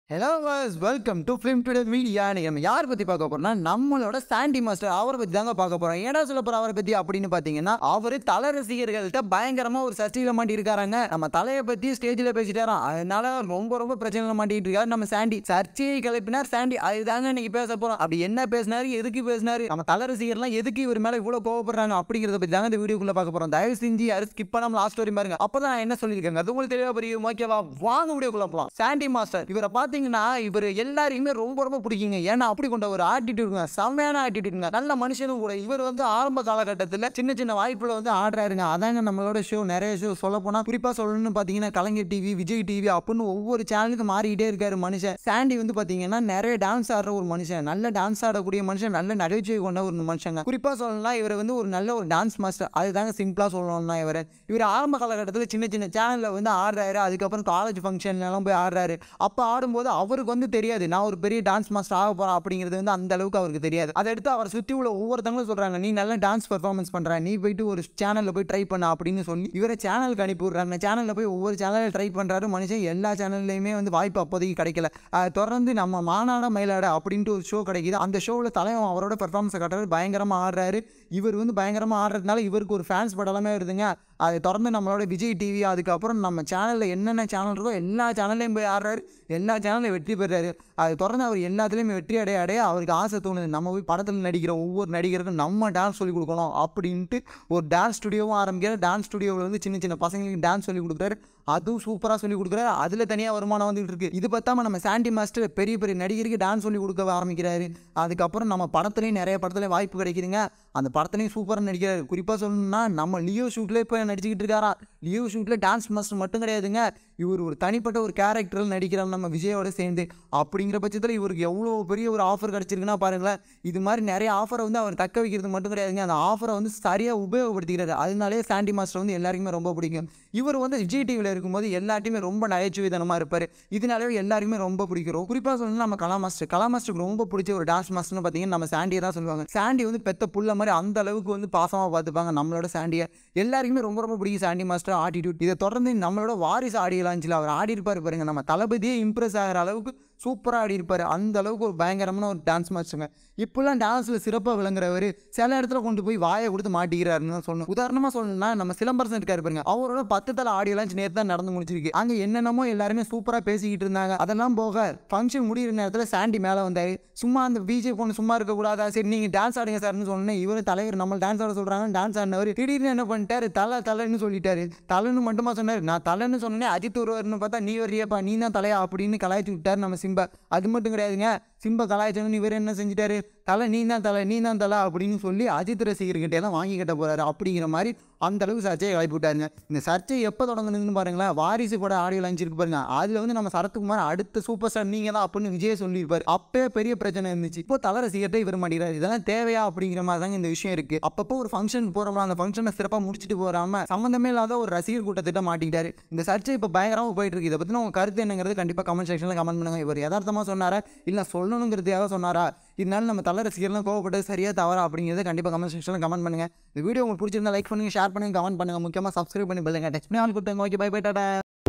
Hello guys, welcome to Film Today Media. நம்ம யார் பத்தி பார்க்க போறோம்னா நம்மளோட சாண்டி மாஸ்டர் அவரை பத்தி தாங்க பார்க்க போறோம். ஏடா சொல்ல போற அவரை பத்தி அப்படின்னு பாத்தீங்கன்னா அவரு தல ரசிகர்கள்ட்ட பயங்கரமா ஒரு சர்ச்சையில மாட்டி இருக்காங்க. நம்ம தலையை பத்தி ஸ்டேஜ்ல பேசிட்டாராம். அதனால ரொம்ப பிரச்சனையில மாட்டிட்டு இருக்காரு நம்ம சாண்டி. சர்ச்சையை கிளப்பினார் சாண்டி. அதுதாங்க இன்னைக்கு பேச போறோம். அப்படி என்ன பேசினாரு, எதுக்கு பேசினாரு, நம்ம தல ரசிகர்லாம் எதுக்கு இவர் மேல இவ்வளவு கோவப்படுறாங்க அப்படிங்கறத பத்தி தாங்க இந்த வீடியோக்குள்ள பார்க்க போறோம். தயவு செஞ்சு யாரும் ஸ்கிப் பண்ணாம லாஸ்ட் வரையும் பாருங்க. அப்பதான் நான் என்ன சொல்லியிருக்கேன் அது உங்களுக்கு தெளிவா புரியும். ஓகேவா, வாங்க வீடியோக்குள்ள போலாம். சாண்டி மாஸ்டர் இவரை பாத்தீங்கன்னா இவர் எல்லாரையுமே ரொம்ப பிடிக்குங்க. ஏன்னா அப்படி கொண்ட ஒரு ஆட்டிடியூடுங்க, செம்மையான ஆட்டிடியூடுங்க, நல்ல மனுஷனும் கூட. இவர் ஆரம்ப காலகட்டத்தில் சின்ன வாய்ப்புல ஆடுறாருங்க. அதாங்க நம்மளோட ஷோ. நிறைய ஷோ சொல்ல போனா குறிப்பா சொல்லணும்னு பாத்தீங்கன்னா கலைஞர் டிவி, விஜய் டிவி அப்படின்னு ஒவ்வொரு சேனலுக்கு மாறிக்கிட்டே இருக்காரு மனுஷன். சாண்டி பாத்தீங்கன்னா நிறைய டான்ஸ் ஆடுற ஒரு மனுஷன், நல்ல டான்ஸ் ஆடக்கூடிய மனுஷன், நல்ல நகைச்சுவை கொண்ட ஒரு மனுஷங்க. குறிப்பா சொல்லலாம் இவர் ஒரு நல்ல ஒரு டான்ஸ் மாஸ்டர். அதுதாங்க சிம்பிளா சொல்லணும்னா இவர் ஆரம்ப காலகட்டத்தில் சின்ன சேனல்ல ஆடுறாரு. அதுக்கப்புறம் காலேஜ் ஃபங்க்ஷன்ல எல்லாம் போய் ஆடுறாரு. அப்ப ஆடும்போது அவருக்கு தெரியாது நான் ஒரு பெரிய டான்ஸ் மாஸ்டர் ஆக போறேன் அப்படிங்கிறது அந்த அளவுக்கு அவருக்கு தெரியாது. அதை எடுத்து அவர் சுத்தி உள்ள ஒவ்வொருத்தங்களும் சொல்றாங்க, நீ நல்ல டான்ஸ் பெர்ஃபார்மன்ஸ் பண்ற, நீ போயிட்டு ஒரு சேனல்ல போய் ட்ரை பண்ண அப்படின்னு சொல்லி இவரை சேனலுக்கு அனுப்பி விடுறாங்க. சேனல்ல போய் ஒவ்வொரு சேனலில் ட்ரை பண்றாரு மனுஷன். எல்லா சேனல்லையுமே வாய்ப்பு அப்போதைக்கு கிடைக்கல. தொடர்ந்து நம்ம மாநாட மயிலாட அப்படின்ட்டு ஒரு ஷோ கிடைக்குது. அந்த ஷோவில் தலைவன் அவரோட பெர்ஃபார்மன்ஸை காட்டுறாரு. பயங்கரமா ஆடுறாரு. இவர் பயங்கரமா ஆடுறதுனால இவருக்கு ஒரு ஃபேன்ஸ் படலாமே வருதுங்க. அதை தொடர்ந்து நம்மளோட விஜய் டிவி, அதுக்கப்புறம் நம்ம சேனலில் என்னென்ன சேனல் இருக்கோ எல்லா சேனல்லையும் போய் ஆடுறாரு. எல்லா சேனல்லையும் வெற்றி பெறாரு. அதை தொடர்ந்து அவர் எல்லாத்துலேயும் வெற்றி அடைய அவருக்கு ஆசை தோணுது, நம்ம போய் படத்தில் நடிக்கிற ஒவ்வொரு நடிகருக்கும் நம்ம டான்ஸ் சொல்லிக் கொடுக்கணும் அப்படின்ட்டு ஒரு டான்ஸ் ஸ்டுடியோவும் ஆரம்பிக்கிறார். டான்ஸ் ஸ்டுடியோவில் சின்ன பசங்களுக்கு டான்ஸ் சொல்லிக் கொடுக்குறாரு. அதுவும் சூப்பராக சொல்லிக் கொடுக்குறாரு. அதில் தனியாக வருமானம் வந்துட்டு இருக்கு. இது பார்த்தாம நம்ம சாண்டி மாஸ்டர் பெரிய நடிகருக்கு டான்ஸ் சொல்லிக் கொடுக்க ஆரம்பிக்கிறாரு. அதுக்கப்புறம் நம்ம படத்துலையும் நிறைய படத்துலையும் வாய்ப்பு கிடைக்குதுங்க. அந்த படத்துலையும் சூப்பராக நடிக்கிறாரு. குறிப்பாக சொல்லணும்னா நம்ம லியோ ஷூட்டில் இப்போ நடிச்சுக்கிட்டு இருக்காரா. லியோ ஷூட்டில் டான்ஸ் மாஸ்டர் மட்டும் கிடையாதுங்க, இவர் ஒரு தனிப்பட்ட ஒரு கேரக்டரில் நடிக்கிறார் நம்ம விஜயோட சேர்ந்து. அப்படிங்கிற பட்சத்தில் இவருக்கு எவ்வளோ பெரிய ஒரு ஆஃபர் கிடச்சிருக்குன்னா பாருங்களேன். இது மாதிரி நிறைய ஆஃபரை அவர் தக்க வைக்கிறது மட்டும் கிடையாதுங்க, அந்த ஆஃபரை சரியாக உபயோகப்படுத்திக்கிறாரு. அதனாலே சாண்டி மாஸ்டர் எல்லாருக்குமே ரொம்ப பிடிக்கும். இவர் விஜய் டிவியில் இருக்கும்போது எல்லாத்தையுமே ரொம்ப நகைச்சுவைத்தனமாக இருப்பார். இதனாலே எல்லாருமே ரொம்ப பிடிக்கிறோம். குறிப்பாக சொல்லணும்னா நம்ம கலா மாஸ்டருக்கு ரொம்ப பிடிச்ச ஒரு டான்ஸ் மாஸ்டர்னு பார்த்தீங்கன்னா நம்ம சாண்டியை தான் சொல்லுவாங்க. சாண்டி பெத்த புள்ள மாதிரி அந்த அளவுக்கு பாசமாக பார்த்துப்பாங்க நம்மளோட சாண்டியை. எல்லாருக்குமே ரொம்ப பிடிக்கும் சாண்டி மாஸ்டர் ஆட்டிடியூட். இதை தொடர்ந்து நம்மளோட வாரிசு ஆடியலாஞ்சில் அவர் ஆடி இருப்பார் பாருங்க. நம்ம தளபதியே இம்ப்ரெஸ் ஆகிற அளவுக்கு சூப்பராக ஆடி இருப்பார். அந்த அளவுக்கு ஒரு பயங்கரமான ஒரு டான்ஸ் மாஸ்டருங்க. இப்போல்லாம் டான்ஸில் சிறப்பாக விளங்குறவர் சில இடத்துல கொண்டு போய் வாயை கொடுத்து மாட்டிக்கிறாருன்னு தான் சொல்லணும். உதாரணமாக சொல்லணும்னா நம்ம சிலம்பரசன் இருக்காரு பாருங்க, அவரோட 10 தலை ஆடியெல்லாம் நேற்று தான் நடந்து முடிச்சிருக்கு. அங்கே என்னென்னமோ எல்லாருமே சூப்பராக பேசிக்கிட்டு இருந்தாங்க. அதெல்லாம் போக ஃபங்க்ஷன் முடிகிற நேரத்தில் சாண்டி மேலே வந்தார். சும்மா அந்த பிஜே பொண்ணு சும்மா இருக்கக்கூடாதா, சரி நீங்கள் டான்ஸ் ஆடுங்க சார்னு சொன்னேன். இவர் தலைவர் நம்ம டான்ஸ் ஆட சொல்கிறாங்க. டான்ஸ் ஆடினவர் திடீர்னு என்ன பண்ணிட்டாரு, தலைன்னு சொல்லிட்டாரு. தலைன்னு மட்டுமா சொன்னார். நான் தலைன்னு சொன்னேன், அஜித் ஒருவர்னு பார்த்தா நீ வர்றியப்பா, நீ தான் தலையா அப்படின்னு கலாய்ச்சி விட்டார் நம்ம சிம்பா. அது மட்டும் கிடையாதுங்க, சிம்பா கலாய்ச்சவன் இவர் என்ன செஞ்சிட்டாரு, நீ தான் தலை அப்படின்னு சொல்லி அஜித் ரசிகர்கிட்ட தான் வாங்கி கட்ட போறாரு. அப்படிங்கிற மாதிரி அந்த அளவுக்கு சர்ச்சையை கிளப்பி விட்டாருங்க. இந்த சர்ச்சை எப்போ தொடங்குதுன்னு பாருங்களேன், வாரிசு பட ஆடியோ லான்ச் இருக்கு பாருங்க, அதில் நம்ம சரத்குமார் அடுத்த சூப்பர் ஸ்டார் நீங்க தான் அப்படின்னு விஜய் சொல்லியிருப்பாரு. அப்பே பெரிய பிரச்சனை இருந்துச்சு. இப்போ தல ரசிகர்கிட்ட இவர் மாட்டேங்கிறார். இதெல்லாம் தேவையா அப்படிங்கிற மாதிரி தாங்க இந்த விஷயம் இருக்கு. அப்பப்போ ஒரு ஃபங்க்ஷன் போறோம்னா அந்த ஃபங்க்ஷனை சிறப்பாக முடிச்சுட்டு போறாம சம்மந்தமே இல்லாத ஒரு ரசிகர் கூட்டத்திட்ட மாட்டிக்கிட்டாரு. இந்த சர்ச்சை இப்போ பயங்கரமாக போயிட்டு இருக்கு. இதை பற்றி உங்க கருத்து என்னங்கிறது கண்டிப்பாக கமெண்ட் செக்ஷனில் கமெண்ட் பண்ணுங்க. இவர் யதார்த்தமாக சொன்னாரா இல்லை சொல்லணுங்கிறதுக்காக சொன்னாரா, இதனால நம்ம தல ரசிகர்லாம் கோவப்பட்டது சரியா தவறா அப்படிங்கிறத கண்டிப்பாக கமெண்ட் செக்ஷனில் கமெண்ட் பண்ணுங்க. இந்த வீடியோ உங்களுக்கு பிடிச்சிருந்தா லைக் பண்ணுங்க, ஷேர் பண்ணுங்க, கமெண்ட் பண்ணுங்க. முக்கியமாக சப்ஸ்கிரைப் பண்ணி பெல் ஐகானை டச் பண்ணி ஆல் கொடுத்துங்க. Okay, bye Tata.